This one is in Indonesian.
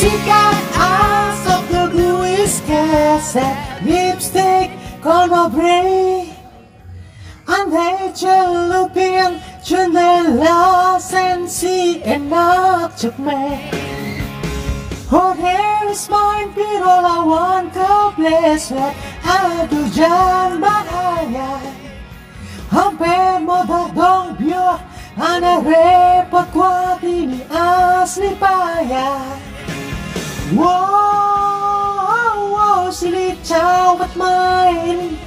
Sikat asap terbuis keset lipstick kono bray. Andai celupin jendela sensi enak cepme. Hot hair is mine pero lawan kepleset. Aduh jangan bahaya. Hampir modal dong biar aneh repot kuat ini asli payah. Wow, wow, silit cawat main.